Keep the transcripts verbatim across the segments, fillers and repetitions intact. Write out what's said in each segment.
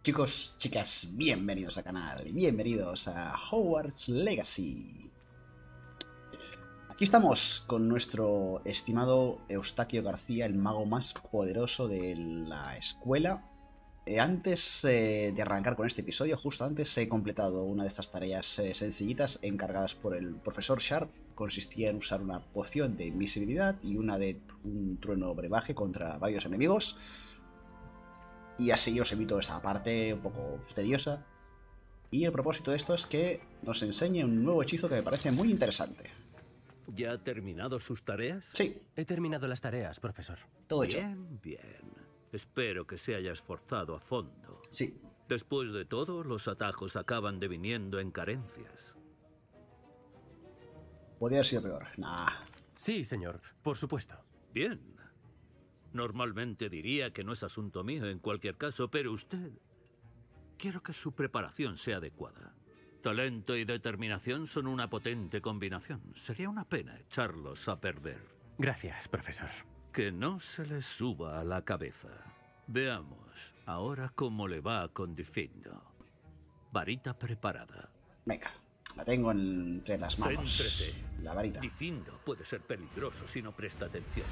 Chicos, chicas, bienvenidos al canal, bienvenidos a Hogwarts Legacy. Aquí estamos con nuestro estimado Eustaquio García, el mago más poderoso de la escuela. Eh, antes eh, de arrancar con este episodio, justo antes, he completado una de estas tareas eh, sencillitas encargadas por el profesor Sharp. Consistía en usar una poción de invisibilidad y una de un trueno brebaje contra varios enemigos. Y así os evito esa parte un poco tediosa. Y el propósito de esto es que nos enseñe un nuevo hechizo que me parece muy interesante. ¿Ya ha terminado sus tareas? Sí. He terminado las tareas, profesor. Todo hecho. Bien, bien. Espero que se haya esforzado a fondo. Sí. Después de todo, los atajos acaban deviniendo en carencias. Podría haber sido peor. Nah. Sí, señor, por supuesto. Bien. Normalmente diría que no es asunto mío en cualquier caso, pero usted... Quiero que su preparación sea adecuada. Talento y determinación son una potente combinación. Sería una pena echarlos a perder. Gracias, profesor. Que no se les suba a la cabeza. Veamos ahora cómo le va con Difindo. Varita preparada. Venga, la tengo entre las manos. Céntrese. La varita. Difindo puede ser peligroso si no presta atención.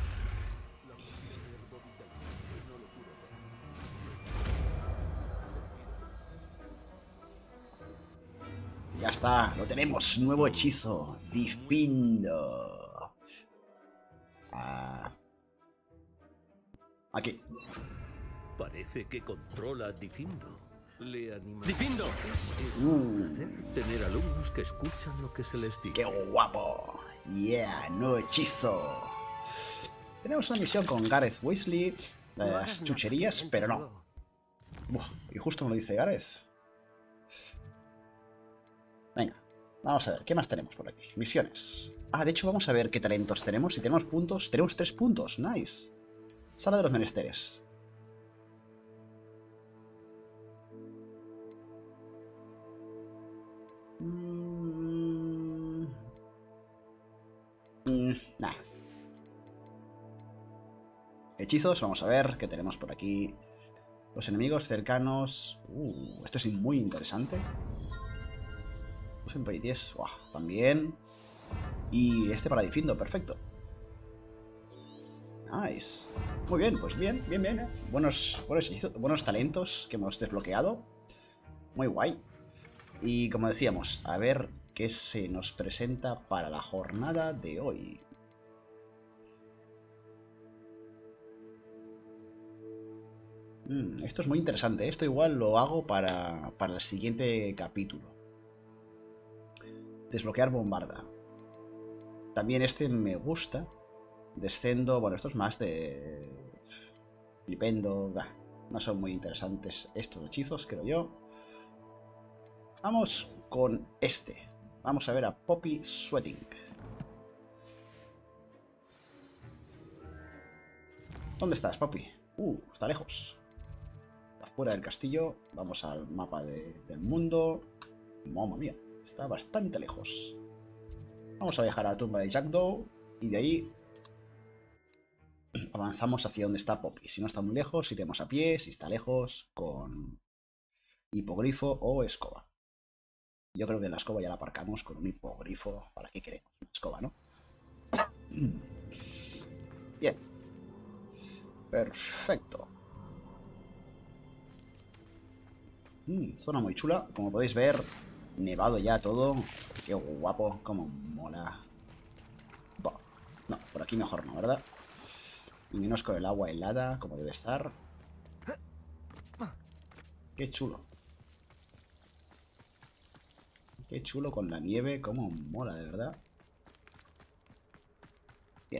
Ya está, lo tenemos. Nuevo hechizo. Difindo. Ah. Aquí. Parece que controla a Difindo. Le anima. ¡Difindo! Uh, Tener alumnos que escuchan lo que se les dice. ¡Qué guapo! Yeah, nuevo hechizo. Tenemos una misión con Gareth Weasley. Las chucherías, pero no. Uf, y justo me lo dice Gareth. Venga, vamos a ver, ¿qué más tenemos por aquí? Misiones. Ah, de hecho vamos a ver qué talentos tenemos. Si tenemos puntos, tenemos tres puntos. Nice. Sala de los menesteres. Mm... Mm, nah. Hechizos, vamos a ver qué tenemos por aquí. Los enemigos cercanos. Uh, esto es muy interesante. Siempre hay diez. Wow, también. Y este para Difindo, perfecto. Nice. Muy bien, pues bien, bien, bien. ¿eh? Buenos, buenos, buenos talentos que hemos desbloqueado. Muy guay. Y como decíamos, a ver qué se nos presenta para la jornada de hoy. Mm, esto es muy interesante. Esto igual lo hago para, para el siguiente capítulo. Desbloquear bombarda. También este me gusta. Descendo. Bueno, esto es más de... Flipendo. Bah, no son muy interesantes estos hechizos, creo yo. Vamos con este. Vamos a ver a Poppy Sweating. ¿Dónde estás, Poppy? Uh, está lejos. Está fuera del castillo. Vamos al mapa de, del mundo. Mamma mía. Está bastante lejos. Vamos a viajar a la tumba de Jackdaw. Y de ahí avanzamos hacia donde está Poppy. Si no está muy lejos, iremos a pie. Si está lejos, con hipogrifo o escoba. Yo creo que la escoba ya la aparcamos con un hipogrifo. ¿Para qué queremos una escoba, no? Bien. Perfecto. Mm, zona muy chula. Como podéis ver... Nevado ya todo. Qué guapo, como mola. Bah, no, por aquí mejor no, ¿verdad? Y menos con el agua helada, como debe estar. Qué chulo. Qué chulo con la nieve, como mola, de verdad. Bien.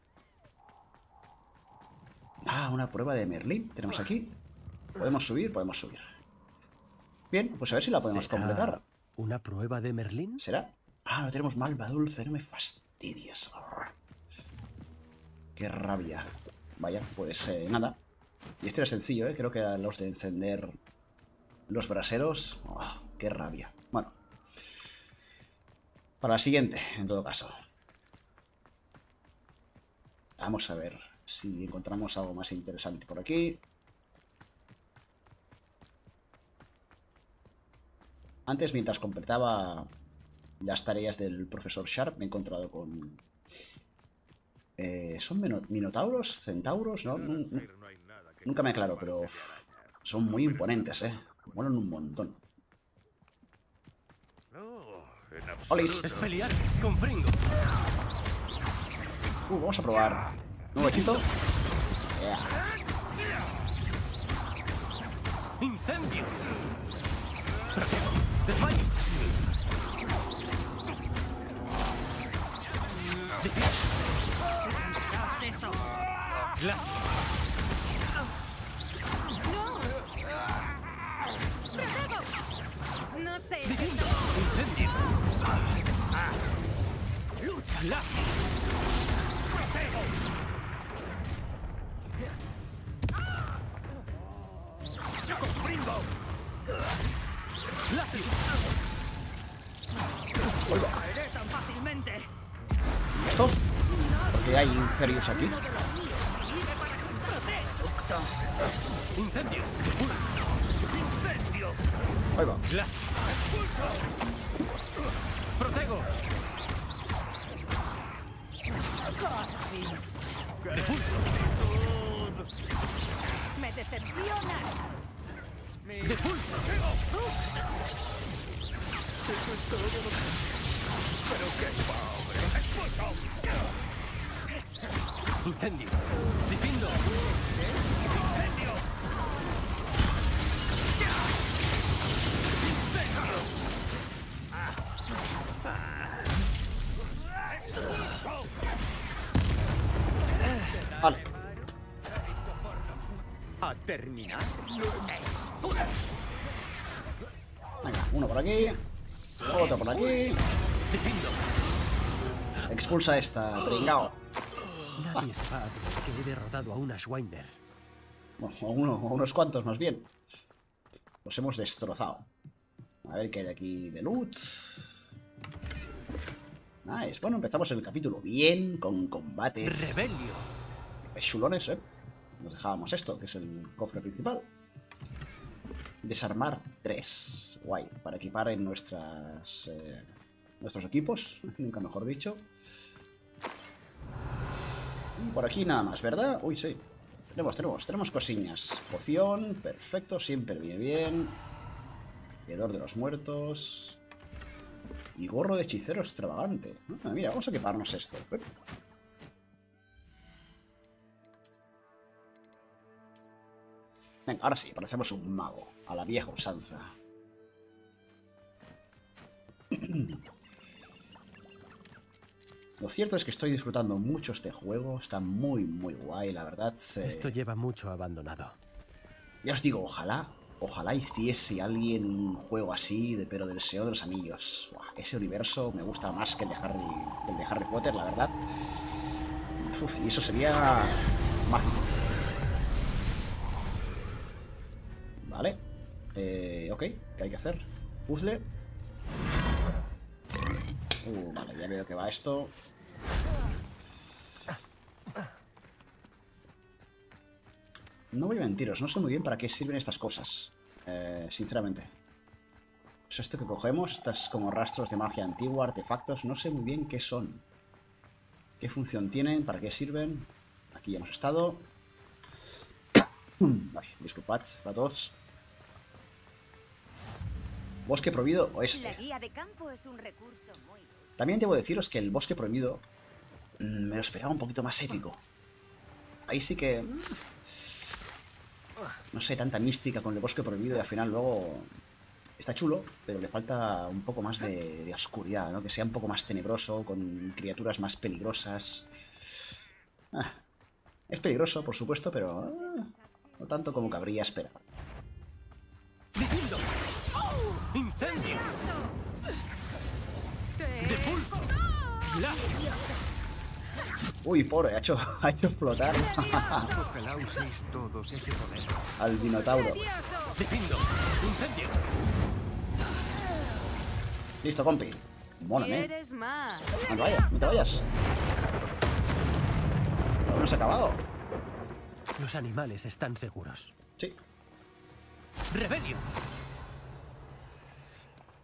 Ah, una prueba de Merlín. Tenemos aquí. ¿Podemos subir? Podemos subir. Bien, pues a ver si la podemos ¿Será completar. una prueba de Merlín? ¿Será? Ah, no tenemos malva dulce, no me fastidies. Qué rabia. Vaya, pues eh, nada. Y este era sencillo, ¿eh? Creo que eran los de encender los braseros. Oh, qué rabia. Bueno. Para la siguiente, en todo caso. Vamos a ver si encontramos algo más interesante por aquí. Antes, mientras completaba las tareas del profesor Sharp, me he encontrado con... Eh, ¿Son minotauros? ¿Centauros? No, no, no, nunca me aclaro, pero uf, son muy imponentes, ¿eh? Molan un montón. ¡Olis! Es pelear con Fringo. Uh, vamos a probar. ¿Nuevo hechizo? Yeah. ¡Incendio! ¡Desmayo! eso! La... ¡No! ¡No sé! ¡Incendio! ¡Lucha! ¡La! ¡Láser! ¡Caeré tan fácilmente! ¿Estos? ¿Por qué hay inferios aquí? ¡Incendio! ¡Incendio! Ahí va. ¡La! ¡Protego! ¡Casi! ¡Repulso! ¡Me decepcionas! ¡Repulso! ¡Pero qué pobre! ¡Expulso! ¡Incendio! ¡Difindo! ¡Incendio! Vale. A terminar. Venga, uno por aquí. Otro por aquí. ¡Difindo! Expulsa esta, pringao. Nadie se va a creer que he derrotado a una Schweiner. Bueno, a uno, a unos cuantos más bien. Los hemos destrozado. A ver qué hay de aquí de loot. Nice. Bueno, empezamos el capítulo bien, con combates. ¡Rebelio! Chulones, ¿eh? Nos dejábamos esto, que es el cofre principal. Desarmar tres. Guay. Para equipar en nuestras... Eh, nuestros equipos. Nunca mejor dicho. Y por aquí nada más, ¿verdad? Uy, sí. Tenemos, tenemos, tenemos cosillas. Poción, perfecto, siempre viene bien. Veedor de los muertos. Y gorro de hechicero extravagante. Ah, mira, vamos a equiparnos esto. Venga, ahora sí, parecemos un mago. A la vieja usanza. Lo cierto es que estoy disfrutando mucho este juego. Está muy, muy guay, la verdad. Eh, Esto lleva mucho abandonado. Ya os digo, ojalá, ojalá hiciese alguien un juego así, de, pero del Señor de los Anillos. Buah, ese universo me gusta más que el de Harry, el de Harry Potter, la verdad. Uf, y eso sería mágico. Vale. Eh, ok, ¿qué hay que hacer? Puzzle. Uh, vale, ya veo que va esto. No voy a mentiros, no sé muy bien para qué sirven estas cosas. Eh, sinceramente. Es esto que cogemos, estas como rastros de magia antigua, artefactos, no sé muy bien qué son. ¿Qué función tienen? ¿Para qué sirven? Aquí ya hemos estado. Ay, disculpad a todos. Bosque prohibido oeste. La guía de campo es un recurso muy... También debo deciros que el bosque prohibido mmm, me lo esperaba un poquito más épico. Ahí sí que... Mmm, no sé, tanta mística con el bosque prohibido y al final luego... Está chulo, pero le falta un poco más de, de oscuridad, ¿no? Que sea un poco más tenebroso, con criaturas más peligrosas. Ah, es peligroso, por supuesto, pero... Ah, no tanto como cabría esperar. ¡Difindo! ¡Incendio! ¡Depulso! ¡La! Uy, pobre, ha hecho, ha hecho explotar Ojalá uséis todos ese poder. al Minotauro. ¡Difindo! ¡Incendio! Listo, compi. Mólame. ¿Quieres más? No te vayas, no te vayas. Aún no se ha acabado. Los animales están seguros. Sí. ¡Rebelio!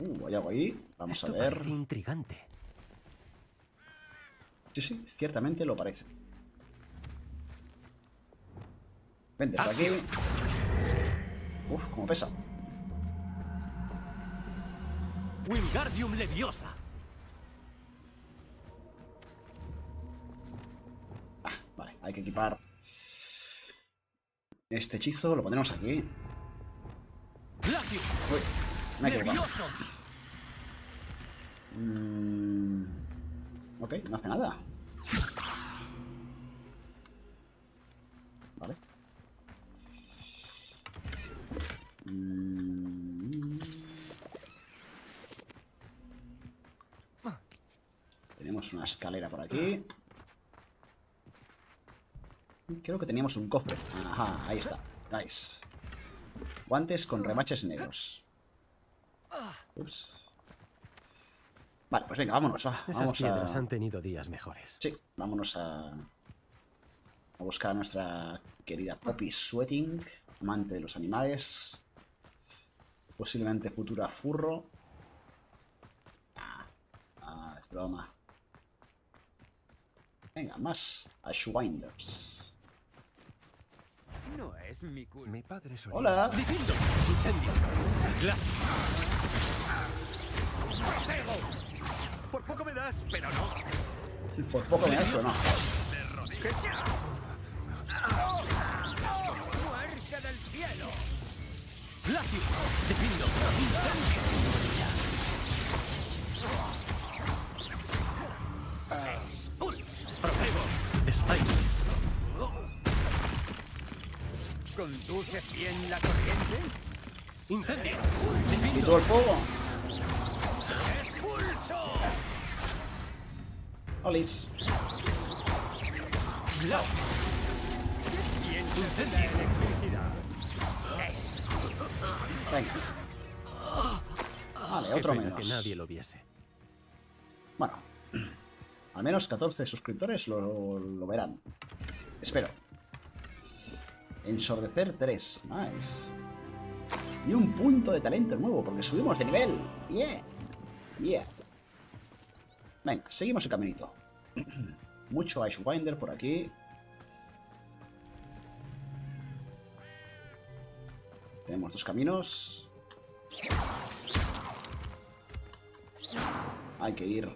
Uh, hay algo ahí. Vamos a Esto ver. parece intrigante. Sí, sí, ciertamente lo parece. Ven desde aquí. Uf, cómo pesa. Wingardium Leviosa. Ah, vale, hay que equipar este hechizo. Lo pondremos aquí. Glacius. Uy, me he equivocado. Levioso. Mm, ok, no hace nada. Vale. Mm. Tenemos una escalera por aquí. Creo que teníamos un cofre. Ajá, ahí está. Nice. Guantes con remaches negros. Ups. Vale, pues venga, vámonos. Va. Esas Vamos piedras a... han tenido días mejores. Sí, vámonos a... a buscar a nuestra querida Poppy Sweating, amante de los animales. Posiblemente futura furro. Ah, ah, es broma. Venga, más Ashwinders. No es mi culpa. Mi padre solía... Hola. Diciendo. Incendio. Glacius. ¡Protego! Por poco me das, pero no. Por poco me das, pero no. ¡Muerte del cielo! Glacius. Diciendo. Incendio. ¡Expulso! Protego. Spikes. ¿Conduces bien la corriente? Incendio. ¿Y todo el fuego? ¡Expulso! Olis. Bien sucede la electricidad. Venga. Vale, Qué otro pena menos. que nadie lo viese. Bueno, al menos catorce suscriptores lo, lo verán. Espero. Ensordecer tres. Nice. Y un punto de talento nuevo, porque subimos de nivel. Bien. Yeah. Venga, seguimos el caminito. Mucho Ashwinder por aquí. Tenemos dos caminos. Hay que ir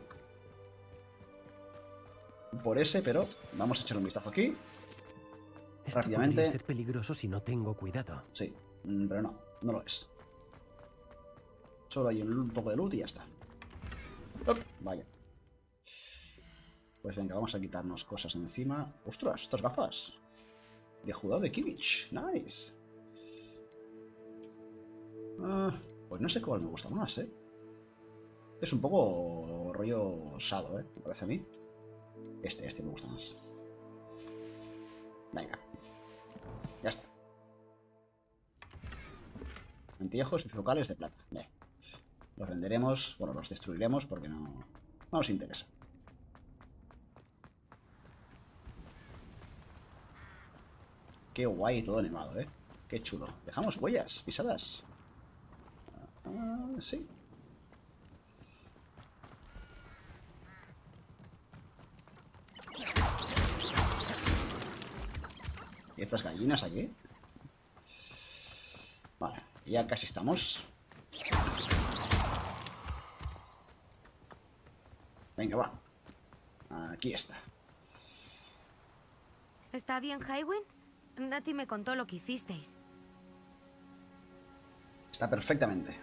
por ese, pero vamos a echar un vistazo aquí. Esto Rápidamente. podría ser peligroso si no tengo cuidado. Sí, mm, pero no, no lo es. Solo hay un poco de loot y ya está. ¡Op! Vaya. Pues venga, vamos a quitarnos cosas encima. ¡Ostras! Estas gafas de jugador de Kimmich. Nice. Ah, pues no sé cuál me gusta más, ¿eh? Es un poco rollo Shadow, ¿eh? Me parece a mí. Este, este me gusta más. Venga. Ya está. Anteojos bifocales de plata. Bien. Los venderemos, bueno, los destruiremos porque no, no nos interesa. Qué guay todo animado, ¿eh? Qué chulo. Dejamos huellas, pisadas. Ah, sí. ¿Y estas gallinas aquí? Vale, ya casi estamos. Venga, va. Aquí está. ¿Está bien, Highwind? Nati me contó lo que hicisteis. Está perfectamente.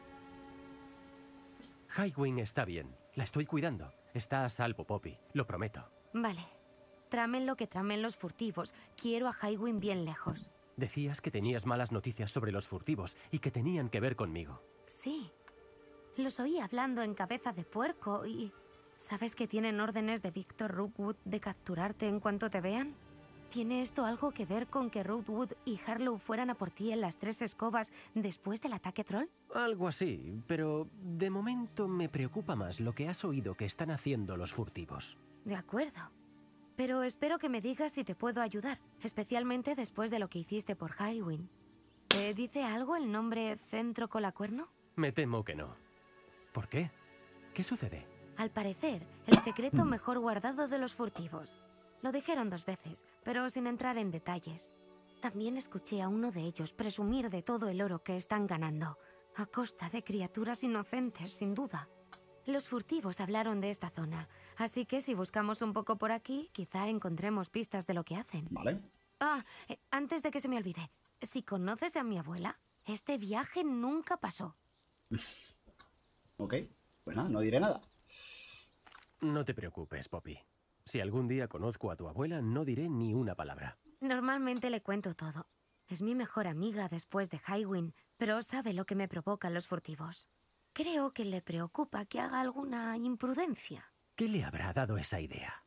Highwind está bien. La estoy cuidando. Está a salvo, Poppy. Lo prometo. Vale. Tramen lo que tramen los furtivos. Quiero a Highwind bien lejos. Decías que tenías malas noticias sobre los furtivos y que tenían que ver conmigo. Sí. Los oí hablando en cabeza de puerco y... ¿Sabes que tienen órdenes de Victor Rookwood de capturarte en cuanto te vean? ¿Tiene esto algo que ver con que Rookwood y Harlow fueran a por ti en las tres escobas después del ataque troll? Algo así, pero de momento me preocupa más lo que has oído que están haciendo los furtivos. De acuerdo. Pero espero que me digas si te puedo ayudar, especialmente después de lo que hiciste por Highwind. ¿Te dice algo el nombre Centro Colacuerno? Me temo que no. ¿Por qué? ¿Qué sucede? Al parecer, el secreto mejor guardado de los furtivos. Lo dijeron dos veces, pero sin entrar en detalles. También escuché a uno de ellos presumir de todo el oro que están ganando, a costa de criaturas inocentes, sin duda. Los furtivos hablaron de esta zona, así que si buscamos un poco por aquí, quizá encontremos pistas de lo que hacen. Vale. Ah, eh, antes de que se me olvide, si conoces a mi abuela, este viaje nunca pasó. Ok, pues nada, no diré nada. No te preocupes, Poppy. Si algún día conozco a tu abuela, no diré ni una palabra. Normalmente le cuento todo. Es mi mejor amiga después de Highwind, pero sabe lo que me provocan los furtivos. Creo que le preocupa que haga alguna imprudencia. ¿Qué le habrá dado esa idea?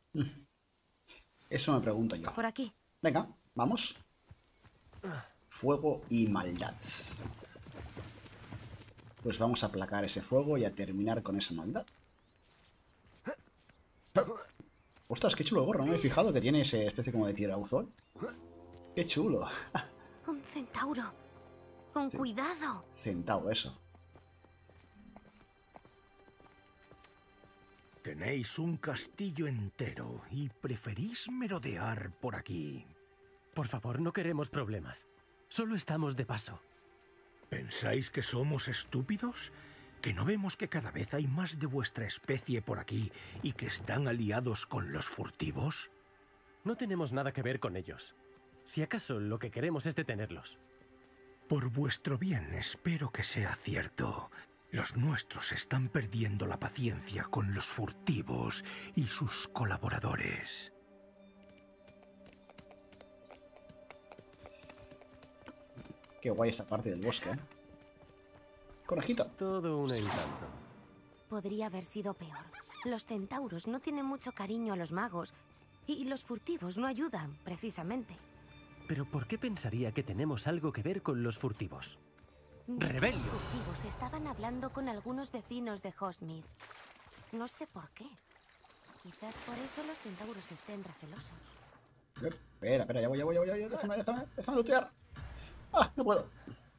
Eso me pregunto yo. Por aquí. Venga, vamos. Fuego y maldad. Pues vamos a aplacar ese fuego y a terminar con esa maldad. Ostras, qué chulo el gorro, no me he fijado que tiene esa especie como de piedra buzón. Qué chulo. Un centauro. Con Sí. cuidado. Centauro, eso. Tenéis un castillo entero y preferís merodear por aquí. Por favor, no queremos problemas. Solo estamos de paso. ¿Pensáis que somos estúpidos? ¿Que no vemos que cada vez hay más de vuestra especie por aquí y que están aliados con los furtivos? No tenemos nada que ver con ellos. Si acaso lo que queremos es detenerlos. Por vuestro bien, espero que sea cierto. Los nuestros están perdiendo la paciencia con los furtivos y sus colaboradores. Qué guay esta parte del bosque, ¿eh? Conejito. Todo un encanto. Podría haber sido peor. Los centauros no tienen mucho cariño a los magos y los furtivos no ayudan, precisamente. Pero ¿por qué pensaría que tenemos algo que ver con los furtivos? ¡Rebelio! Los furtivos estaban hablando con algunos vecinos de Hogsmeade. No sé por qué. Quizás por eso los centauros estén recelosos. Espera, espera, ya voy, ya voy, ya voy, ya voy. Déjame, déjame, déjame lootear. ¡Ah, no puedo!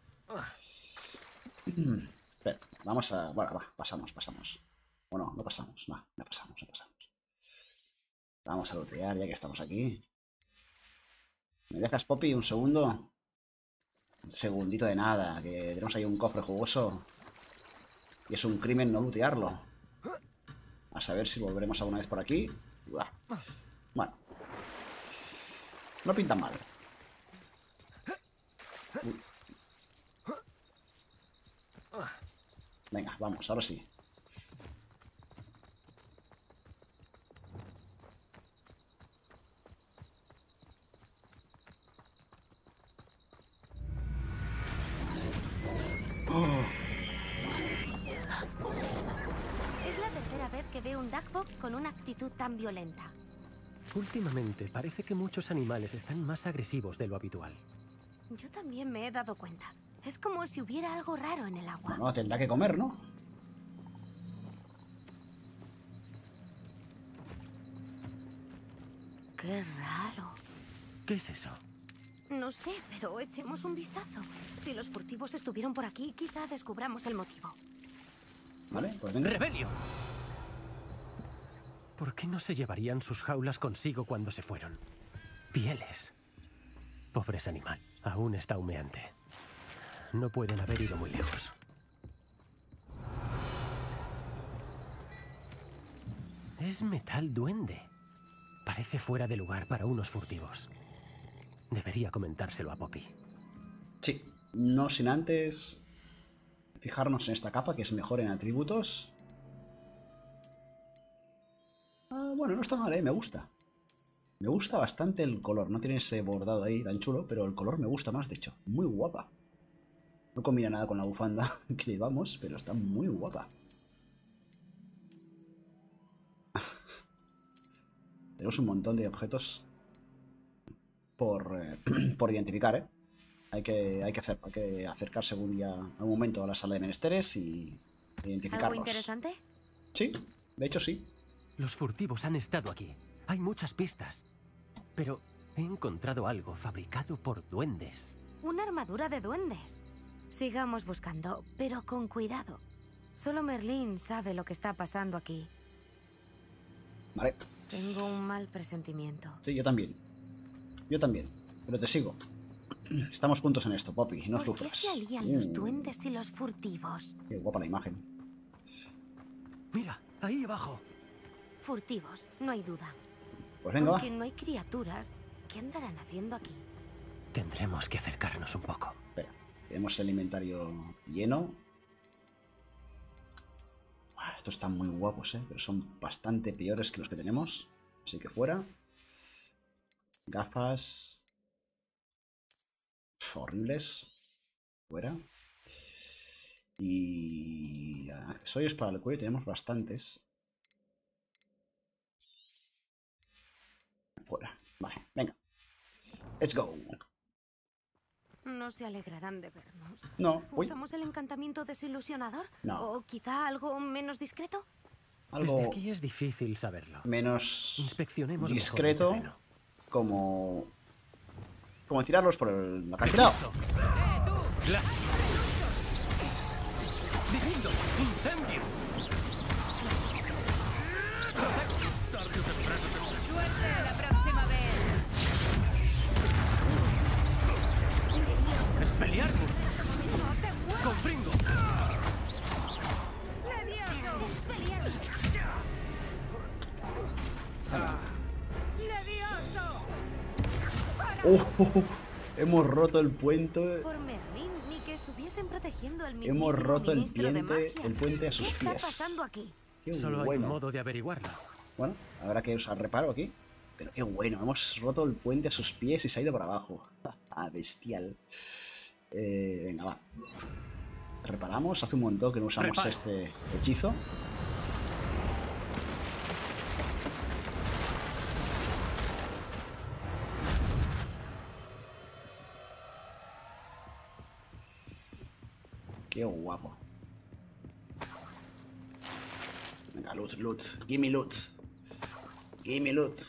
Mm, espera, vamos a... Bueno, va, pasamos, pasamos. O no, no pasamos, no, no pasamos, no pasamos. Vamos a lootear ya que estamos aquí. ¿Me dejas, Poppy, un segundo? Un segundito de nada, que tenemos ahí un cofre jugoso. Y es un crimen no lootearlo. A saber si volveremos alguna vez por aquí. Uah. Bueno. No pintan mal. Uy. Venga, vamos, ahora sí. Es la tercera vez que veo un Duckbuck con una actitud tan violenta. Últimamente parece que muchos animales están más agresivos de lo habitual. Yo también me he dado cuenta. Es como si hubiera algo raro en el agua. Bueno, tendrá que comer, ¿no? Qué raro. ¿Qué es eso? No sé, pero echemos un vistazo. Si los furtivos estuvieron por aquí, quizá descubramos el motivo. Vale, pues venga. ¡Rebelio! ¿Por qué no se llevarían sus jaulas consigo cuando se fueron? Pieles. Pobres animal. Aún está humeante. No pueden haber ido muy lejos. Es metal duende. Parece fuera de lugar para unos furtivos. Debería comentárselo a Poppy. Sí, no sin antes fijarnos en esta capa, que es mejor en atributos. Ah, bueno, no está mal, ¿eh? Me gusta. Me gusta bastante el color. No tiene ese bordado ahí tan chulo, pero el color me gusta más, de hecho. Muy guapa. No combina nada con la bufanda que llevamos, pero está muy guapa. Tenemos un montón de objetos por, eh, por identificar, ¿eh? Hay que, hay que hacer, hay que acercarse algún día, algún momento a la sala de menesteres y identificarlos. ¿Algo interesante? Sí, de hecho sí. Los furtivos han estado aquí. Hay muchas pistas. Pero he encontrado algo fabricado por duendes. Una armadura de duendes. Sigamos buscando, pero con cuidado. Solo Merlín sabe lo que está pasando aquí. Vale. Tengo un mal presentimiento. Sí, yo también. Yo también. Pero te sigo. Estamos juntos en esto, Poppy. No ¿Por qué sufras. se alían Uh, los duendes y los furtivos? Qué guapa la imagen. Mira, ahí abajo. Furtivos, no hay duda. Pues venga, Aunque va. no hay criaturas, ¿qué andarán haciendo aquí? Tendremos que acercarnos un poco. Espera. Tenemos el inventario lleno. Buah, estos están muy guapos, ¿eh? Pero son bastante peores que los que tenemos. Así que fuera. Gafas. Pff, horribles. Fuera. Y accesorios para el cuello tenemos bastantes. Fuera. Vale, venga. Let's go. No se alegrarán de vernos. No, uy, ¿Usamos el encantamiento desilusionador? No. ¿O quizá algo menos discreto? Desde algo aquí es difícil saberlo. menos Inspeccionemos discreto, mejor el terreno. como como tirarlos por el acantilado. Gla- ¡Divindo! ¡Incendio! ¡Suerte la próxima vez! ¡Expelliarmus! ¡Confringo! Venga. ¡Levioso! Uh, uh, uh, hemos roto el puente. Por Merlín, ni que estuviesen protegiendo al mismísimo Hemos roto el ministro de puente, magia. el puente a sus ¿Qué está pies. pasando aquí? Qué Solo hay un bueno. modo de averiguarlo. Bueno, habrá que usar reparo aquí. Pero qué bueno, hemos roto el puente a sus pies y se ha ido para abajo. Ah, bestial. Eh, venga, va. Reparamos. Hace un montón que no usamos Reparo. este hechizo. Qué guapo. Venga, loot, loot. Gimme loot. Gimme loot.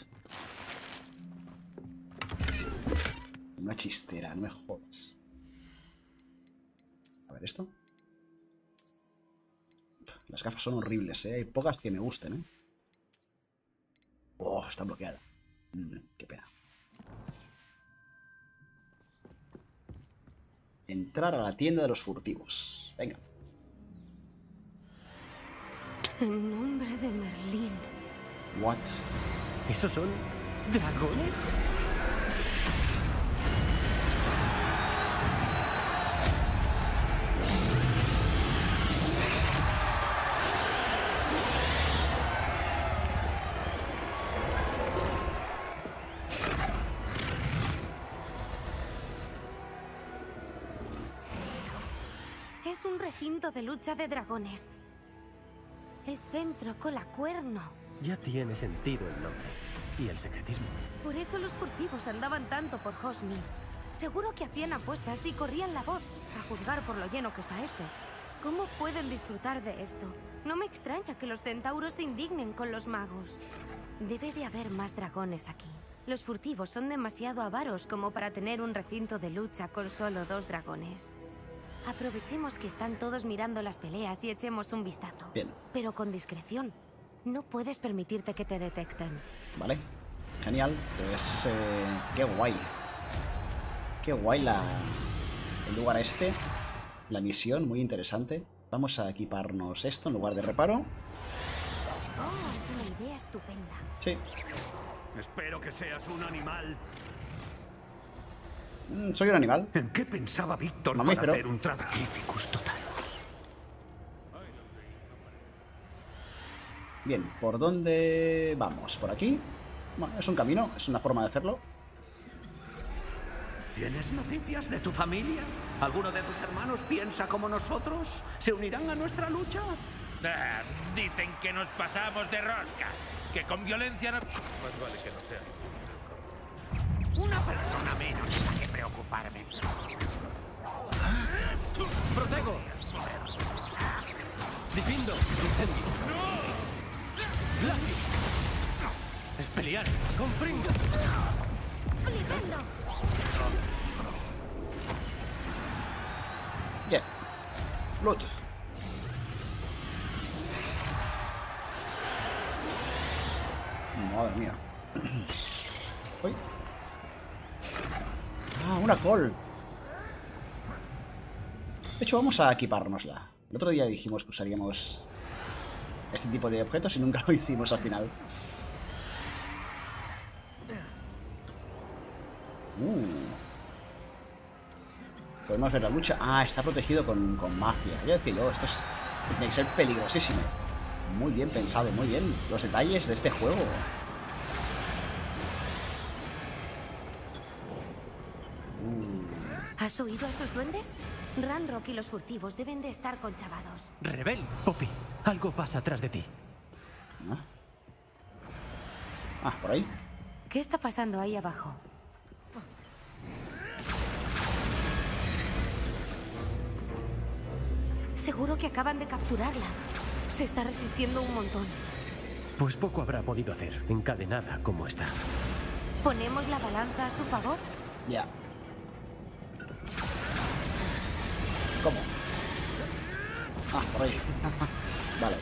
Una chistera, no me jodas. A ver esto. Las gafas son horribles, ¿eh? Hay pocas que me gusten, ¿eh? Oh, está bloqueada. Mm, qué pena. Entrar a la tienda de los furtivos. Venga. En nombre de Merlín. What? ¿Esos son dragones? Es un recinto de lucha de dragones. El centro Colacuerno. Ya tiene sentido el nombre. Y el secretismo. Por eso los furtivos andaban tanto por Hogsmeade. Seguro que hacían apuestas y corrían la voz, a juzgar por lo lleno que está esto. ¿Cómo pueden disfrutar de esto? No me extraña que los centauros se indignen con los magos. Debe de haber más dragones aquí. Los furtivos son demasiado avaros como para tener un recinto de lucha con solo dos dragones. Aprovechemos que están todos mirando las peleas y echemos un vistazo. Bien. Pero con discreción. No puedes permitirte que te detecten. Vale. Genial. Pues eh, qué guay. Qué guay la, el lugar este. La misión, muy interesante. Vamos a equiparnos esto en lugar de reparo. Oh, es una idea estupenda. Sí. Espero que seas un animal. Mm, soy un animal. ¿En qué pensaba Víctor para Mamífero. hacer un trato? Magnificus totalus. Bien, ¿por dónde vamos? ¿Por aquí? Bueno, es un camino, es una forma de hacerlo. ¿Tienes noticias de tu familia? ¿Alguno de tus hermanos piensa como nosotros? ¿Se unirán a nuestra lucha? Ah, dicen que nos pasamos de rosca. Que con violencia no... Más vale que no sea. Una persona menos de la que preocuparme. ¡Protego! ¡Difindo! ¡Incendio! ¡Glacio! ¡Expelliar! ¡Confringo! ¡Flipendo! Bien. Loot. Madre mía. Uy. Ah, una col. De hecho, vamos a equipárnosla. El otro día dijimos que usaríamos este tipo de objetos y nunca lo hicimos al final. Uh. Podemos ver la lucha. Ah, está protegido con, con magia. Ya decía yo, esto es, tiene que ser peligrosísimo. Muy bien pensado, muy bien. Los detalles de este juego. ¿Has oído a esos duendes? Ranrock y los furtivos deben de estar conchavados. Rebel, Poppy, algo pasa atrás de ti. Ah, ah, por ahí. ¿Qué está pasando ahí abajo? Seguro que acaban de capturarla. Se está resistiendo un montón. Pues poco habrá podido hacer, encadenada como está. ¿Ponemos la balanza a su favor? Ya. ¿Cómo? Ah, por ahí. Vale.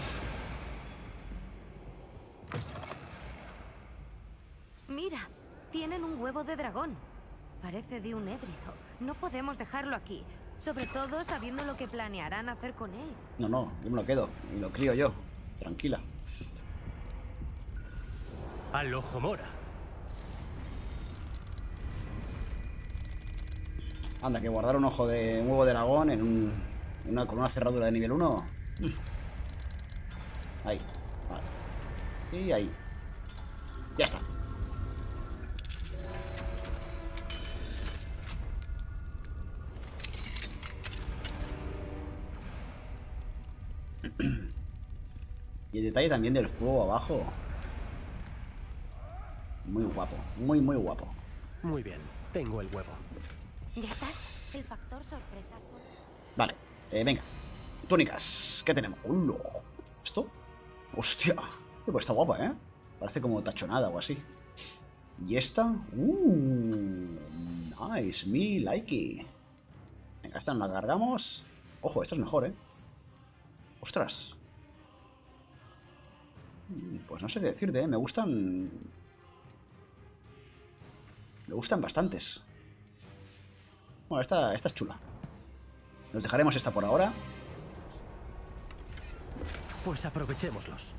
Mira, tienen un huevo de dragón. Parece de un híbrido. No podemos dejarlo aquí. Sobre todo sabiendo lo que planearán hacer con él. No, no, yo me lo quedo. Y lo crío yo. Tranquila. Al ojo mora. Anda, que guardar un ojo de un huevo de dragón en un, en una, con una cerradura de nivel uno. Ahí. Vale. Y ahí. Ya está. Y el detalle también del fuego abajo. Muy guapo. Muy, muy guapo. Muy bien, tengo el huevo. ¿Ya estás? El factor sorpresa solo. Vale, eh, venga. Túnicas, ¿qué tenemos? ¡Uh, no! ¿Esto? ¡Hostia! Pues está guapa, ¿eh? Parece como tachonada o así. ¿Y esta? ¡Uh! Nice, me like it. Venga, esta nos la cargamos. Ojo, esta es mejor, ¿eh? ¡Ostras! Pues no sé qué decirte, ¿eh? Me gustan... Me gustan bastantes. Bueno, esta, esta es chula. Nos dejaremos esta por ahora. Pues aprovechémoslos.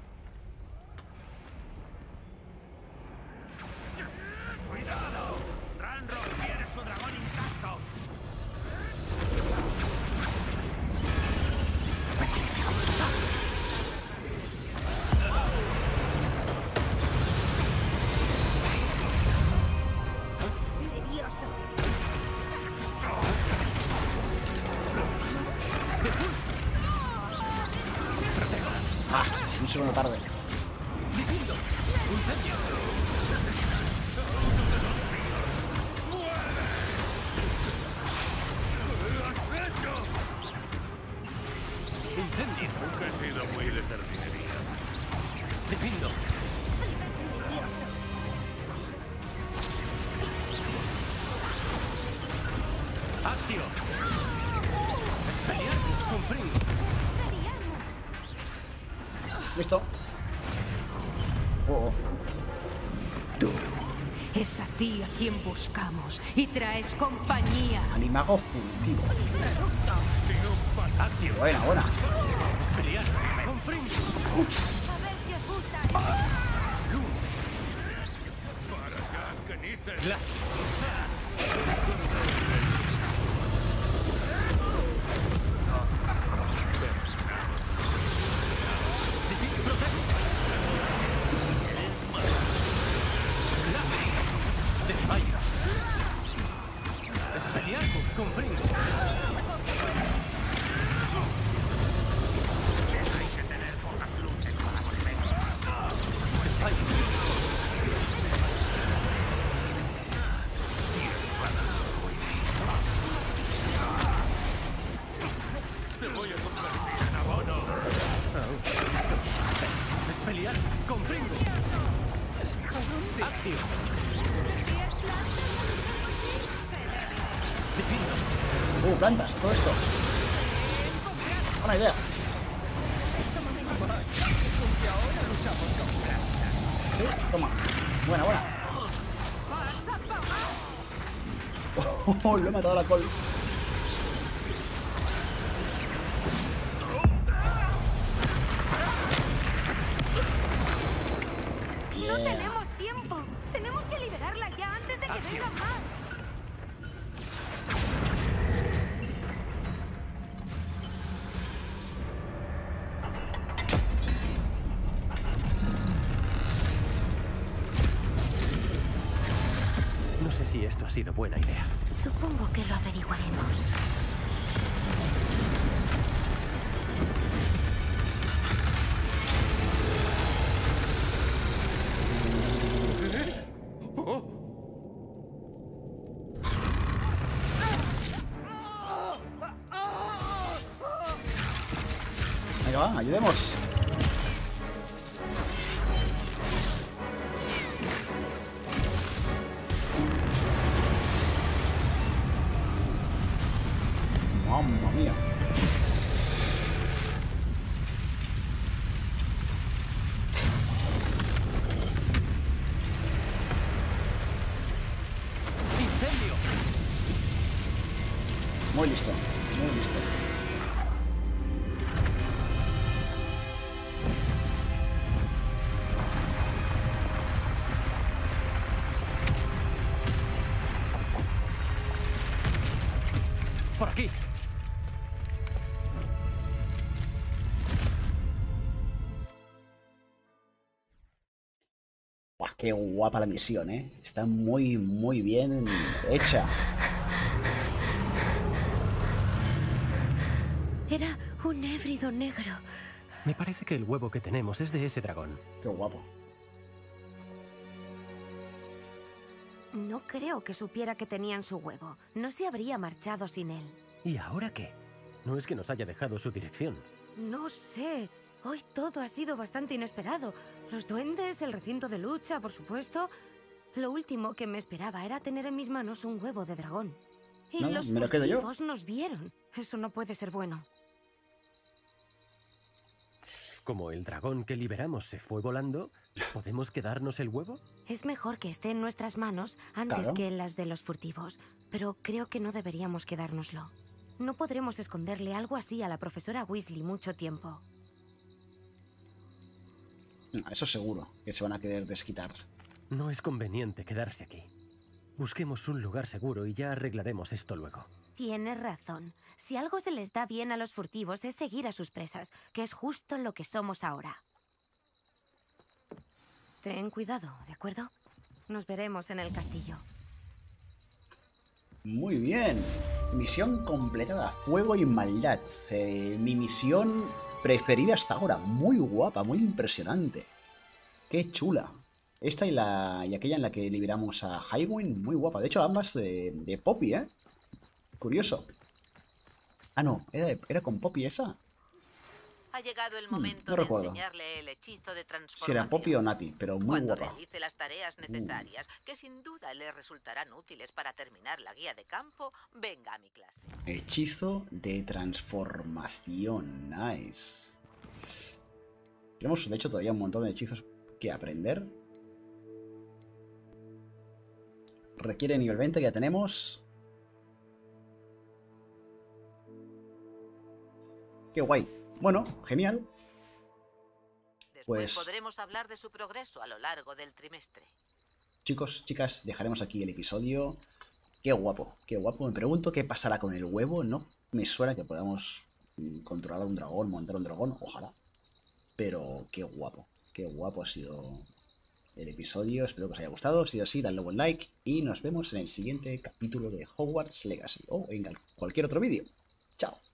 ¡Cuidado! Ranrock tiene su dragón intacto. Ah, un segundo tarde. Incendio. Nunca he sido muy de jardinería. Defiendo. Acción. Expelliarmus Confringo. Listo. Oh, oh. Tú. Es a ti a quien buscamos y traes compañía. Animago furtivo. Acción. Buena, buena. Expelliarmus Confringo. A ver si os gusta. Para allá, que dices. Desmayo. Expelliarmus Confringo. Hay que tener pocas luces para volver. Desmayo. Te voy a convertir en abono. Expelliarmus Confringo. Acción. Defiendo. Uh, plantas, todo esto. Buena idea. Sí, toma. Buena, buena. Oh, oh, lo he matado a la col. No tenemos tiempo. Tenemos que liberarla ya antes de que vengan más. No sé si esto ha sido buena idea. Supongo que lo averiguaremos. Ahí va, ayudemos. Mamma mía. ¡Incendio! Muy listo, muy listo. ¡Por aquí! Buah, qué guapa la misión, ¿eh? Está muy, muy bien hecha. Era un hébrido negro. Me parece que el huevo que tenemos es de ese dragón. Qué guapo. No creo que supiera que tenían su huevo. No se habría marchado sin él. ¿Y ahora qué? No es que nos haya dejado su dirección. No sé. Hoy todo ha sido bastante inesperado. Los duendes, el recinto de lucha, por supuesto. Lo último que me esperaba era tener en mis manos un huevo de dragón. Y Nada, los me lo quedo yo. furtivos nos vieron. Eso no puede ser bueno. Como el dragón que liberamos se fue volando, ¿podemos quedarnos el huevo? Es mejor que esté en nuestras manos antes Claro. que en las de los furtivos. Pero creo que no deberíamos quedárnoslo. No podremos esconderle algo así a la profesora Weasley mucho tiempo. Eso seguro, que se van a querer desquitar. No es conveniente quedarse aquí. Busquemos un lugar seguro y ya arreglaremos esto luego. Tienes razón. Si algo se les da bien a los furtivos es seguir a sus presas, que es justo lo que somos ahora. Ten cuidado, ¿de acuerdo? Nos veremos en el castillo. Muy bien. Misión completada. Fuego y maldad. Eh, mi misión preferida hasta ahora. Muy guapa, muy impresionante. Qué chula. Esta y, la, y aquella en la que liberamos a Highwind. Muy guapa. De hecho, ambas de, de Poppy, ¿eh? Curioso. Ah, no. ¿Era, de- era con Poppy esa? Ha llegado el Hmm, momento no de recuerdo. enseñarle el hechizo de Si transformación. era Poppy o Nati, pero muy Cuando guapa. realice las tareas necesarias, que sin duda le resultarán útiles para terminar la guía de campo, venga a mi clase. Hechizo de transformación. Nice. Tenemos, de hecho, todavía un montón de hechizos que aprender. Requiere nivel veinte, que ya tenemos. Qué guay. Bueno, genial. Después Pues- podremos hablar de su progreso a lo largo del trimestre. Chicos, chicas, dejaremos aquí el episodio. Qué guapo, qué guapo. Me pregunto qué pasará con el huevo. No me suena que podamos mm, controlar a un dragón, montar un dragón. Ojalá. Pero qué guapo, qué guapo ha sido el episodio. Espero que os haya gustado. Si es así, dadle buen like. Y nos vemos en el siguiente capítulo de Hogwarts Legacy. O en cualquier otro vídeo. Chao.